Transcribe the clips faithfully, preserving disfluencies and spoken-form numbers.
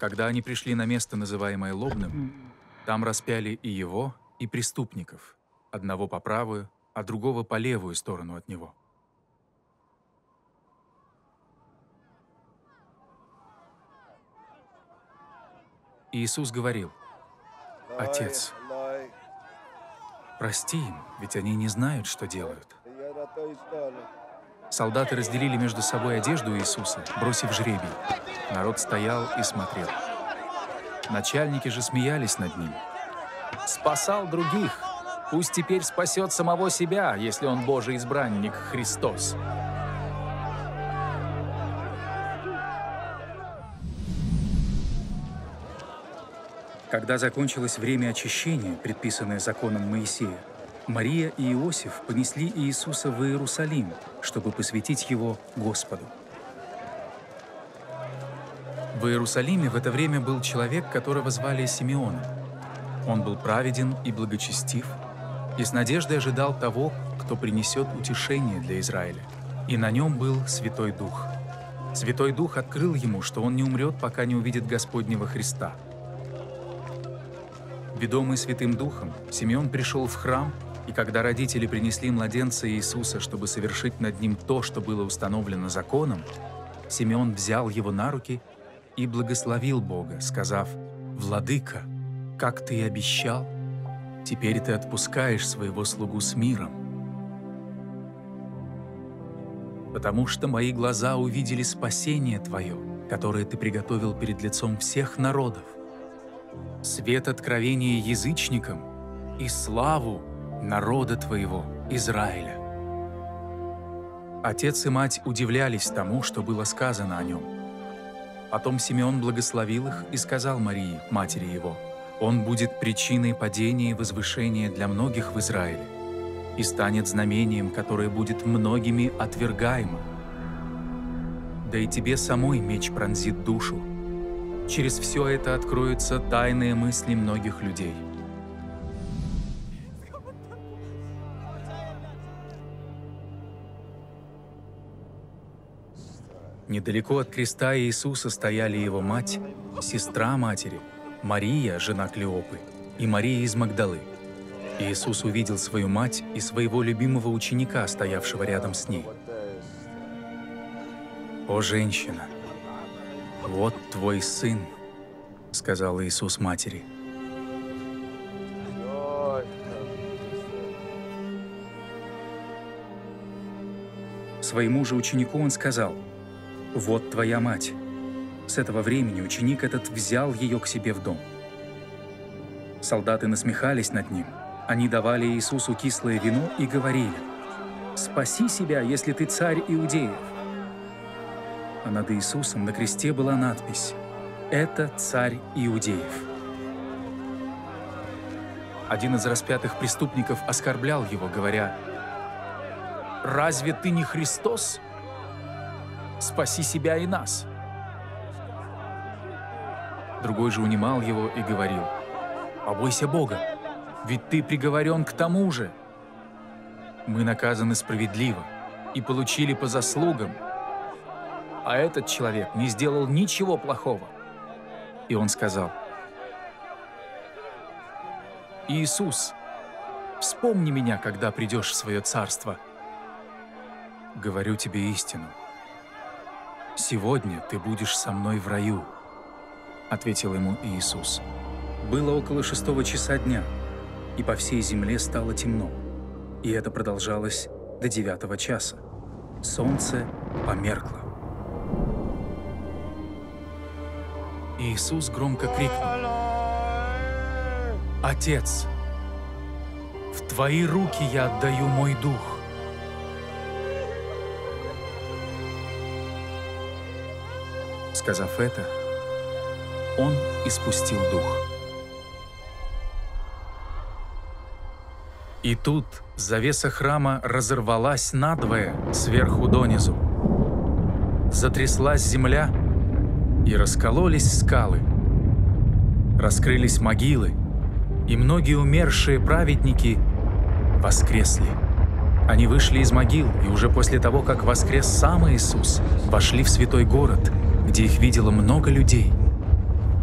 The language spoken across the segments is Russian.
Когда они пришли на место, называемое Лобным, там распяли и его, и преступников, одного по правую, а другого по левую сторону от него. Иисус говорил: «Отец, прости им, ведь они не знают, что делают». Солдаты разделили между собой одежду Иисуса, бросив жребий. Народ стоял и смотрел. Начальники же смеялись над ним. «Спасал других, пусть теперь спасет самого себя, если он Божий избранник, Христос». Когда закончилось время очищения, предписанное законом Моисея, Мария и Иосиф понесли Иисуса в Иерусалим, чтобы посвятить его Господу. В Иерусалиме в это время был человек, которого звали Симеон. Он был праведен и благочестив, и с надеждой ожидал того, кто принесет утешение для Израиля. И на нем был Святой Дух. Святой Дух открыл ему, что он не умрет, пока не увидит Господнего Христа. Ведомый Святым Духом, Симеон пришел в храм, и когда родители принесли младенца Иисуса, чтобы совершить над ним то, что было установлено законом, Симеон взял его на руки и благословил Бога, сказав: «Владыка, как ты и обещал, теперь ты отпускаешь своего слугу с миром, потому что мои глаза увидели спасение Твое, которое Ты приготовил перед лицом всех народов, свет откровения язычникам и славу народа Твоего, Израиля». Отец и мать удивлялись тому, что было сказано о нем. Потом Симеон благословил их и сказал Марии, матери его: «Он будет причиной падения и возвышения для многих в Израиле и станет знамением, которое будет многими отвергаемо. Да и тебе самой меч пронзит душу. Через все это откроются тайные мысли многих людей». Недалеко от креста Иисуса стояли его мать, сестра матери, Мария, жена Клеопы, и Мария из Магдалы. Иисус увидел свою мать и своего любимого ученика, стоявшего рядом с ней. «О, женщина, вот твой сын», — сказал Иисус матери. Своему же ученику он сказал: «Вот твоя мать». С этого времени ученик этот взял ее к себе в дом. Солдаты насмехались над ним. Они давали Иисусу кислое вино и говорили: «Спаси себя, если ты царь иудеев». А над Иисусом на кресте была надпись: «Это царь иудеев». Один из распятых преступников оскорблял его, говоря: «Разве ты не Христос? Спаси себя и нас». Другой же унимал его и говорил: «Побойся Бога, ведь ты приговорен к тому же. Мы наказаны справедливо и получили по заслугам, а этот человек не сделал ничего плохого». И он сказал: «Иисус, вспомни меня, когда придешь в свое царство». «Говорю тебе истину, сегодня ты будешь со мной в раю», — ответил ему Иисус. Было около шестого часа дня, и по всей земле стало темно, и это продолжалось до девятого часа. Солнце померкло. Иисус громко крикнул: «Отец, в Твои руки я отдаю мой дух». Сказав это, он испустил дух. И тут завеса храма разорвалась надвое сверху донизу. Затряслась земля, и раскололись скалы. Раскрылись могилы, и многие умершие праведники воскресли. Они вышли из могил, и уже после того, как воскрес сам Иисус, вошли в святой город, где их видело много людей.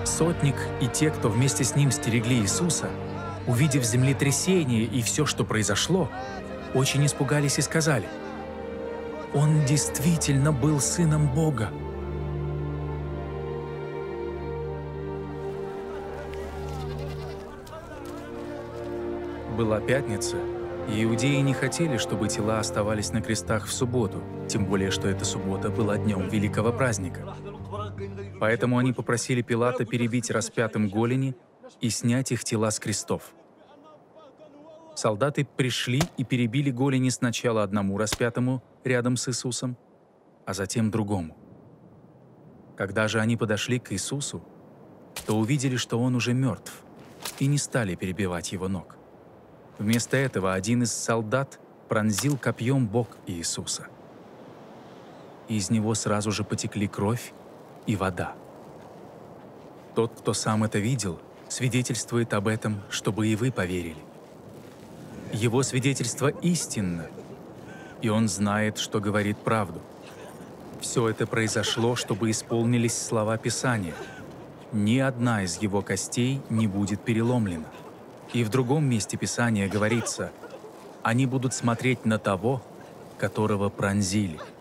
Сотник и те, кто вместе с ним стерегли Иисуса, увидев землетрясение и все, что произошло, очень испугались и сказали: «Он действительно был Сыном Бога». Была пятница, и иудеи не хотели, чтобы тела оставались на крестах в субботу, тем более, что эта суббота была днем великого праздника. Поэтому они попросили Пилата перебить распятым голени и снять их тела с крестов. Солдаты пришли и перебили голени сначала одному распятому рядом с Иисусом, а затем другому. Когда же они подошли к Иисусу, то увидели, что Он уже мертв, и не стали перебивать Его ног. Вместо этого один из солдат пронзил копьем бок Иисуса. Из него сразу же потекли кровь и вода. Тот, кто сам это видел, свидетельствует об этом, чтобы и вы поверили. Его свидетельство истинно, и он знает, что говорит правду. Все это произошло, чтобы исполнились слова Писания: «Ни одна из его костей не будет переломлена». И в другом месте Писания говорится: «Они будут смотреть на того, которого пронзили».